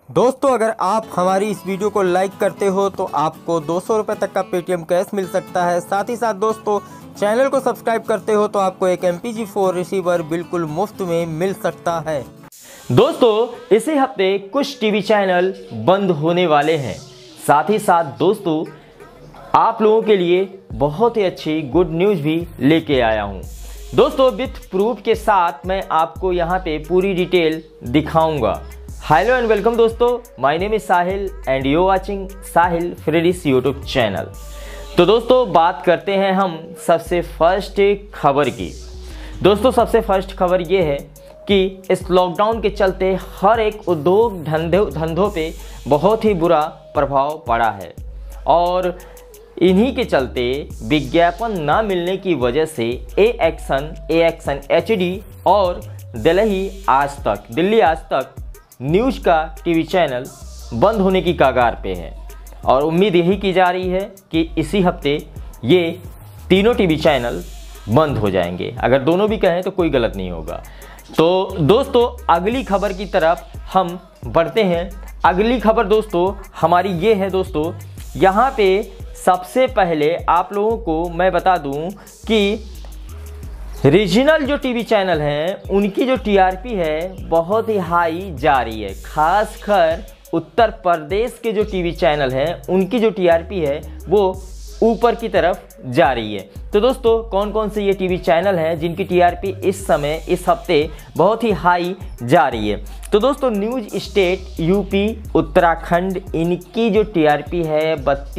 दोस्तों अगर आप हमारी इस वीडियो को लाइक करते हो तो आपको 200 रुपये तक का पेटीएम कैश मिल सकता है। साथ ही साथ दोस्तों चैनल को सब्सक्राइब करते हो तो आपको एक MPG-4 रिसीवर बिल्कुल मुफ्त में मिल सकता है। दोस्तों इसी हफ्ते कुछ टीवी चैनल बंद होने वाले हैं। साथ ही साथ दोस्तों आप लोगों के लिए बहुत ही अच्छी गुड न्यूज़ भी लेके आया हूं। दोस्तों विथ प्रूफ के साथ मैं आपको यहां पे पूरी डिटेल दिखाऊंगा। हेलो एंड वेलकम दोस्तों, my name is Sahil and you watching Sahil Fredis YouTube channel. तो दोस्तों बात करते हैं हम सबसे फर्स्ट खबर की। दोस्तों सबसे फर्स्ट खबर ये है कि इस लॉकडाउन के चलते हर एक उद्योग धंधों पे बहुत ही बुरा प्रभाव पड़ा है और इन्हीं के चलते विज्ञापन ना मिलने की वजह से ए एक्शन HD और दिल्ली आज तक न्यूज़ का टीवी चैनल बंद होने की कगार पे है और उम्मीद यही की जा रही है कि इसी हफ्ते ये तीनों टीवी चैनल बंद हो जाएंगे। अगर दोनों भी कहें तो कोई गलत नहीं होगा। तो दोस्तों अगली खबर की तरफ हम बढ़ते हैं। अगली खबर दोस्तों हमारी ये है। दोस्तों यहाँ पे सबसे पहले आप लोगों को मैं बता दूं कि रीजनल जो टीवी चैनल हैं उनकी जो TRP है बहुत ही हाई जा रही है। खासकर उत्तर प्रदेश के जो टीवी चैनल हैं उनकी जो TRP है वो ऊपर की तरफ जा रही है। तो दोस्तों कौन कौन से ये टीवी चैनल हैं जिनकी TRP इस समय इस हफ्ते बहुत ही हाई जा रही है। तो दोस्तों न्यूज़ स्टेट UP उत्तराखंड इनकी जो TRP है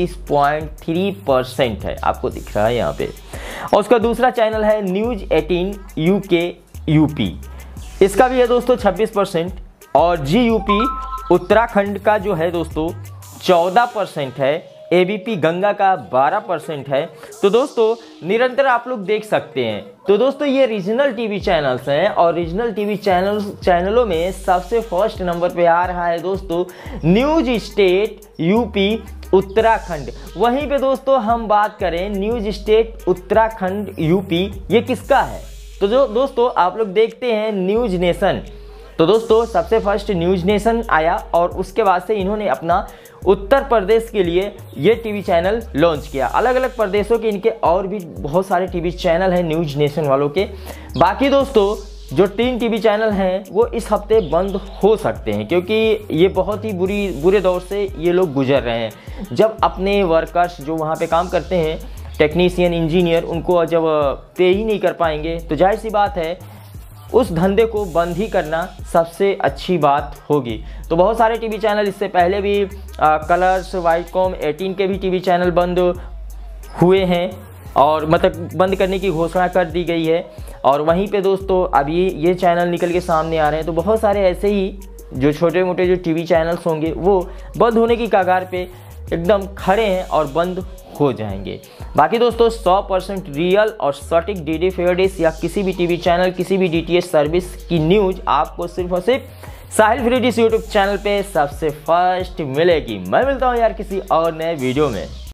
32.3% है, आपको दिख रहा है यहाँ पे। और उसका दूसरा चैनल है न्यूज़ 18 UK UP, इसका भी है दोस्तों 26%। और GUP उत्तराखंड का जो है दोस्तों 14% है। ABP गंगा का 12% है। तो दोस्तों निरंतर आप लोग देख सकते हैं। तो दोस्तों ये रीजनल टीवी चैनल्स हैं और रीजनल टीवी चैनलों में सबसे फर्स्ट नंबर पे आ रहा है दोस्तों न्यूज़ स्टेट UP उत्तराखंड। वहीं पे दोस्तों हम बात करें न्यूज़ स्टेट उत्तराखंड UP ये किसका है, तो जो दोस्तों आप लोग देखते हैं न्यूज़ नेशन। तो दोस्तों सबसे फर्स्ट न्यूज़ नेशन आया और उसके बाद से इन्होंने अपना उत्तर प्रदेश के लिए ये टीवी चैनल लॉन्च किया। अलग अलग प्रदेशों के इनके और भी बहुत सारे टीवी चैनल हैं न्यूज़ नेशन वालों के। बाकी दोस्तों जो 3 टीवी चैनल हैं वो इस हफ्ते बंद हो सकते हैं क्योंकि ये बहुत ही बुरे दौर से ये लोग गुजर रहे हैं। जब अपने वर्कर्स जो वहाँ पे काम करते हैं टेक्नीशियन इंजीनियर उनको जब पे ही नहीं कर पाएंगे तो जाहिर सी बात है उस धंधे को बंद ही करना सबसे अच्छी बात होगी। तो बहुत सारे टीवी चैनल इससे पहले भी कलर्स वाइडकॉम 18 के भी टीवी चैनल बंद हुए हैं और मतलब बंद करने की घोषणा कर दी गई है। और वहीं पे दोस्तों अभी ये चैनल निकल के सामने आ रहे हैं। तो बहुत सारे ऐसे ही जो छोटे मोटे जो टीवी चैनल्स होंगे वो बंद होने की कगार पे एकदम खड़े हैं और बंद हो जाएंगे। बाकी दोस्तों 100% रियल और सटीक DD फेयर डिश या किसी भी टीवी चैनल किसी भी DTH सर्विस की न्यूज़ आपको सिर्फ और सिर्फ साहिल फ्रेडिस यूट्यूब चैनल पे सबसे फर्स्ट मिलेगी। मैं मिलता हूँ यार किसी और नए वीडियो में।